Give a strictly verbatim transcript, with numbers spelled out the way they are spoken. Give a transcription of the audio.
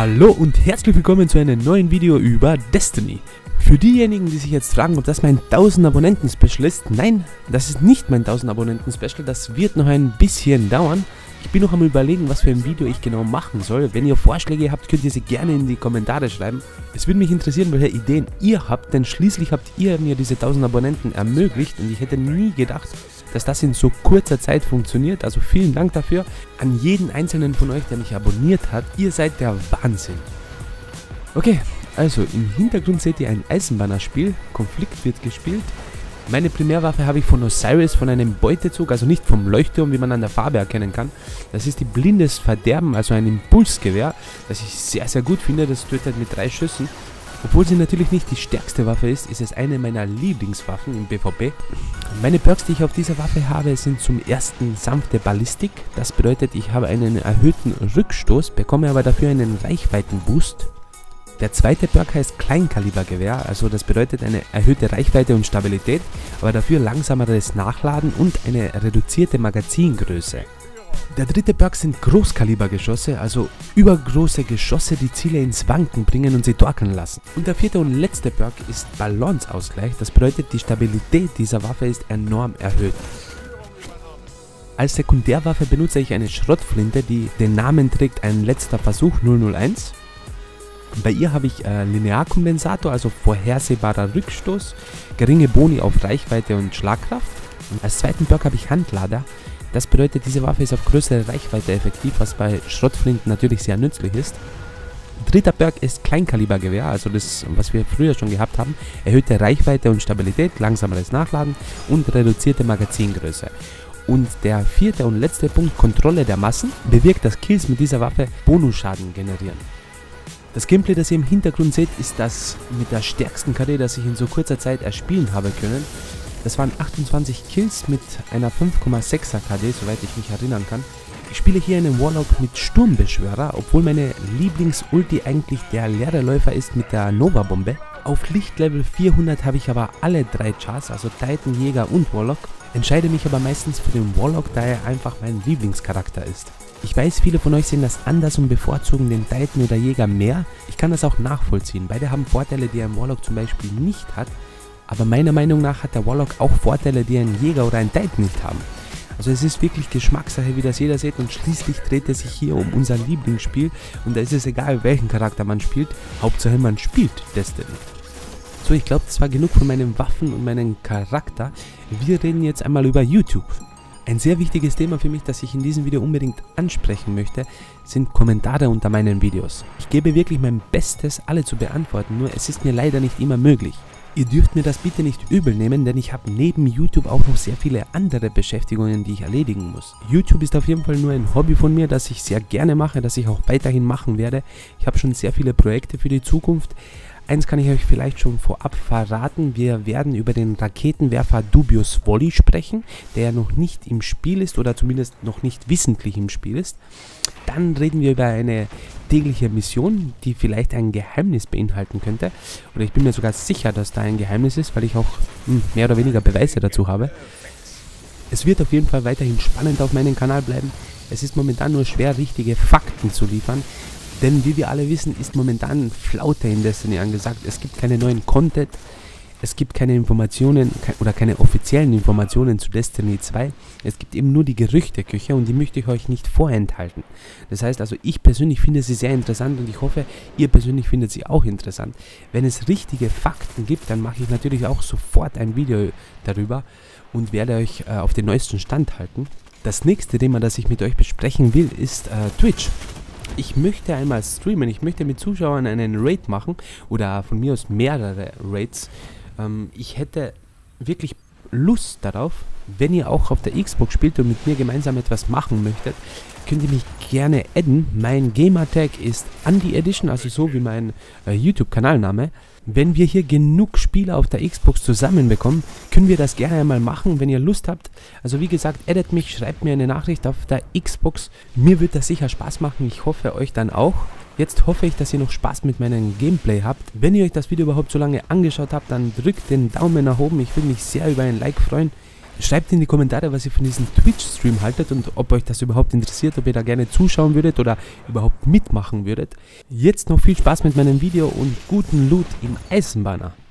Hallo und herzlich willkommen zu einem neuen Video über Destiny. Für diejenigen, die sich jetzt fragen, ob das mein tausend Abonnenten Special ist, nein, das ist nicht mein tausend Abonnenten Special, das wird noch ein bisschen dauern. Ich bin noch am Überlegen, was für ein Video ich genau machen soll. Wenn ihr Vorschläge habt, könnt ihr sie gerne in die Kommentare schreiben. Es würde mich interessieren, welche Ideen ihr habt, denn schließlich habt ihr mir diese tausend Abonnenten ermöglicht und ich hätte nie gedacht, dass das in so kurzer Zeit funktioniert. Also vielen Dank dafür an jeden einzelnen von euch, der mich abonniert hat. Ihr seid der Wahnsinn. Okay, also im Hintergrund seht ihr ein Eisenbahnerspiel. Konflikt wird gespielt. Meine Primärwaffe habe ich von Osiris, von einem Beutezug, also nicht vom Leuchtturm, wie man an der Farbe erkennen kann. Das ist die Blindes Verderben, also ein Impulsgewehr, das ich sehr, sehr gut finde. Das tötet mit drei Schüssen. Obwohl sie natürlich nicht die stärkste Waffe ist, ist es eine meiner Lieblingswaffen im PvP. Meine Perks, die ich auf dieser Waffe habe, sind zum ersten sanfte Ballistik. Das bedeutet, ich habe einen erhöhten Rückstoß, bekomme aber dafür einen Reichweitenboost. Der zweite Perk heißt Kleinkalibergewehr, also das bedeutet eine erhöhte Reichweite und Stabilität, aber dafür langsameres Nachladen und eine reduzierte Magazingröße. Der dritte Perk sind Großkalibergeschosse, also übergroße Geschosse, die Ziele ins Wanken bringen und sie torkeln lassen. Und der vierte und letzte Perk ist Balanceausgleich, das bedeutet, die Stabilität dieser Waffe ist enorm erhöht. Als Sekundärwaffe benutze ich eine Schrottflinte, die den Namen trägt Ein letzter Versuch null null eins. Bei ihr habe ich äh, Linearkompensator, also vorhersehbarer Rückstoß, geringe Boni auf Reichweite und Schlagkraft. Und als zweiten Perk habe ich Handlader. Das bedeutet, diese Waffe ist auf größere Reichweite effektiv, was bei Schrottflinten natürlich sehr nützlich ist. Dritter Perk ist Kleinkalibergewehr, also das, was wir früher schon gehabt haben. Erhöhte Reichweite und Stabilität, langsameres Nachladen und reduzierte Magazingröße. Und der vierte und letzte Punkt, Kontrolle der Massen, bewirkt, dass Kills mit dieser Waffe Bonusschaden generieren. Das Gameplay, das ihr im Hintergrund seht, ist das mit der stärksten K D, das ich in so kurzer Zeit erspielen habe können. Das waren achtundzwanzig Kills mit einer fünf Komma sechser K D, soweit ich mich erinnern kann. Ich spiele hier einen Warlock mit Sturmbeschwörer, obwohl meine Lieblings-Ulti eigentlich der leere Läufer ist mit der Nova-Bombe. Auf Lichtlevel vierhundert habe ich aber alle drei Chars, also Titan, Jäger und Warlock. Entscheide mich aber meistens für den Warlock, da er einfach mein Lieblingscharakter ist. Ich weiß, viele von euch sehen das anders und bevorzugen den Titan oder Jäger mehr. Ich kann das auch nachvollziehen. Beide haben Vorteile, die ein Warlock zum Beispiel nicht hat. Aber meiner Meinung nach hat der Warlock auch Vorteile, die ein Jäger oder ein Titan nicht haben. Also es ist wirklich Geschmackssache, wie das jeder sieht, und schließlich dreht es sich hier um unser Lieblingsspiel. Und da ist es egal, welchen Charakter man spielt. Hauptsache man spielt Destiny. So, ich glaube, das war genug von meinen Waffen und meinem Charakter. Wir reden jetzt einmal über YouTube. Ein sehr wichtiges Thema für mich, das ich in diesem Video unbedingt ansprechen möchte, sind Kommentare unter meinen Videos. Ich gebe wirklich mein Bestes, alle zu beantworten, nur es ist mir leider nicht immer möglich. Ihr dürft mir das bitte nicht übel nehmen, denn ich habe neben YouTube auch noch sehr viele andere Beschäftigungen, die ich erledigen muss. YouTube ist auf jeden Fall nur ein Hobby von mir, das ich sehr gerne mache, das ich auch weiterhin machen werde. Ich habe schon sehr viele Projekte für die Zukunft. Eins kann ich euch vielleicht schon vorab verraten, wir werden über den Raketenwerfer Dubious Volley sprechen, der noch nicht im Spiel ist oder zumindest noch nicht wissentlich im Spiel ist. Dann reden wir über eine tägliche Mission, die vielleicht ein Geheimnis beinhalten könnte. Oder ich bin mir sogar sicher, dass da ein Geheimnis ist, weil ich auch mh, mehr oder weniger Beweise dazu habe. Es wird auf jeden Fall weiterhin spannend auf meinem Kanal bleiben. Es ist momentan nur schwer, richtige Fakten zu liefern. Denn wie wir alle wissen, ist momentan Flaute in Destiny angesagt. Es gibt keine neuen Content, es gibt keine Informationen oder keine offiziellen Informationen zu Destiny zwei. Es gibt eben nur die Gerüchteküche und die möchte ich euch nicht vorenthalten. Das heißt also, ich persönlich finde sie sehr interessant und ich hoffe, ihr persönlich findet sie auch interessant. Wenn es richtige Fakten gibt, dann mache ich natürlich auch sofort ein Video darüber und werde euch äh, auf den neuesten Stand halten. Das nächste Thema, das ich mit euch besprechen will, ist äh, Twitch. Ich möchte einmal streamen, ich möchte mit Zuschauern einen Raid machen oder von mir aus mehrere Raids. Ähm, ich hätte wirklich Lust darauf, wenn ihr auch auf der Xbox spielt und mit mir gemeinsam etwas machen möchtet, könnt ihr mich gerne adden. Mein Gamertag ist Andy Edition, also so wie mein äh, YouTube-Kanalname. Wenn wir hier genug Spieler auf der Xbox zusammenbekommen, können wir das gerne einmal machen, wenn ihr Lust habt. Also wie gesagt, addet mich, schreibt mir eine Nachricht auf der Xbox. Mir wird das sicher Spaß machen, ich hoffe euch dann auch. Jetzt hoffe ich, dass ihr noch Spaß mit meinem Gameplay habt. Wenn ihr euch das Video überhaupt so lange angeschaut habt, dann drückt den Daumen nach oben. Ich würde mich sehr über ein Like freuen. Schreibt in die Kommentare, was ihr von diesem Twitch-Stream haltet und ob euch das überhaupt interessiert, ob ihr da gerne zuschauen würdet oder überhaupt mitmachen würdet. Jetzt noch viel Spaß mit meinem Video und guten Loot im Eisenbahner.